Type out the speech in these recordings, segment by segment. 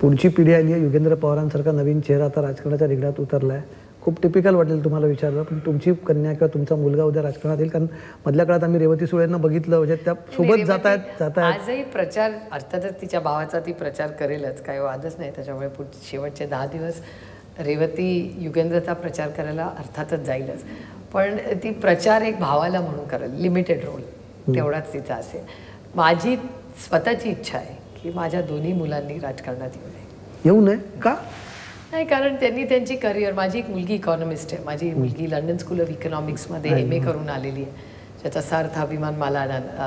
पुढची पिढी आली आहे, युगेंद्र पवारांसारखा नवीन चेहरा आता राजकारणाच्या रिंगणात उतरला आहे. खूप टिपिकल वाटेल तुम्हाला विचारलं, पण तुमची कन्या किंवा तुमचा मुलगा उद्या राजकारणात येईल. कारण मधल्या काळात आम्ही रेवती सुळेंना बघितलं, म्हणजे त्या सोबत जात आहेत. आजही प्रचार अर्थातच तिच्या भावाचा ती प्रचार करेलच, काही वादच नाही. त्याच्यामुळे शेवटचे 10 दिवस रेवती युगेंद्रचा प्रचार करायला अर्थातच जाईलच. पण ती प्रचार एक भावाला म्हणून करेल, लिमिटेड रोल तेवढाच तिचा असेल. माझी स्वतःची इच्छा आहे की माझ्या दोन्ही मुलांनी राजकारणात येऊ नये. का नाही, कारण त्यांनी त्यांची करिअर, माझी एक मुलगी इकॉनॉमिस्ट आहे, माझी मुलगी लंडन स्कूल ऑफ इकॉनॉमिक्समध्ये MA करून आलेली आहे, ज्याचा सार्थ अभिमान मला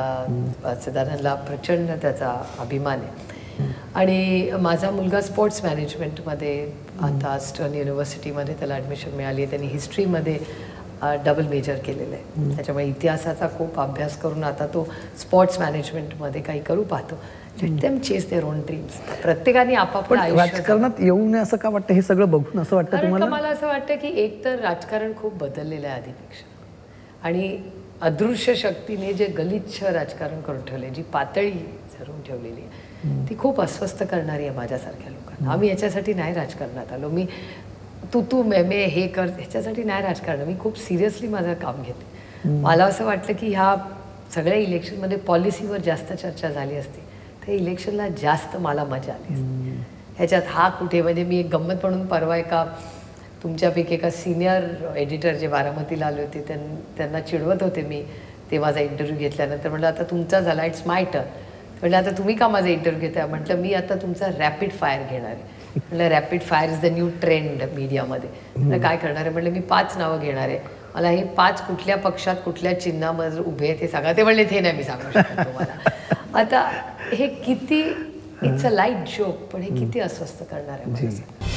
सदानंदला प्रचंड त्याचा अभिमान आहे. आणि माझा मुलगा स्पोर्ट्स मॅनेजमेंटमध्ये आता स्टर्न युनिव्हर्सिटीमध्ये त्याला ॲडमिशन मिळाली आहे. त्यांनी हिस्ट्रीमध्ये डबल मेजर केलेलं आहे, त्याच्यामुळे इतिहासाचा खूप अभ्यास करून आता तो स्पोर्ट्स मॅनेजमेंटमध्ये काही करू पाहतो. Let them chase their own dreams. प्रत्येकाने आपापलं आयुष्य. राजकारणात येऊ नये असं का वाटतं? हे सगळं बघून असं वाटतं तुम्हाला? मला असं वाटतं की एक तर राजकारण खूप बदललेलं आहे आधीपेक्षा, आणि अदृश्य शक्तीने जे गलिच्छ राजकारण करून ठेवले, जी पातळी धरून ठेवलेली आहे, ती खूप अस्वस्थ करणारी आहे माझ्यासारख्या लोकांना. आम्ही याच्यासाठी नाही राजकारणात आलो. मी तू मे हे कर ह्याच्यासाठी नाही राजकारण. मी खूप सिरियसली माझं काम घेते. मला असं वाटलं की ह्या सगळ्या इलेक्शनमध्ये पॉलिसीवर जास्त चर्चा झाली असती तर इलेक्शनला जास्त मला मजा आली असती. ह्याच्यात हा कुठे, म्हणजे मी एक गंमत म्हणून परवा एका तुमच्यापैकी एका सिनियर एडिटर जे बारामतीला आले होते त्यांना चिडवत होते मी. ते माझा इंटरव्ह्यू घेतल्यानंतर म्हटलं आता तुमचा झाला, इट्स माय टर्न. म्हटलं आता तुम्ही का माझा इंटरव्ह्यू घेताय? म्हटलं मी आता तुमचा रॅपिड फायर घेणार आहे. म्हटलं rapid fire is the new trend मीडियामध्ये. म्हटलं काय करणार आहे? म्हटलं मी 5 नावं घेणार आहे, मला हे 5 कुठल्या पक्षात कुठल्या चिन्हामध्ये उभे आहेत ते सांगा. ते म्हणले ते नाही मी सांगू शकत तुम्हाला. आता हे किती, इट्स अ लाईट जोक, पण हे किती अस्वस्थ करणार आहे मला.